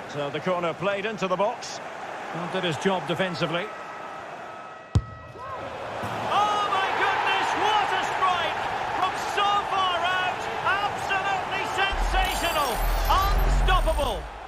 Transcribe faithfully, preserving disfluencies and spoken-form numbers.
So the corner played into the box. Well, did his job defensively. Oh my goodness, what a strike! From so far out, absolutely sensational! Unstoppable!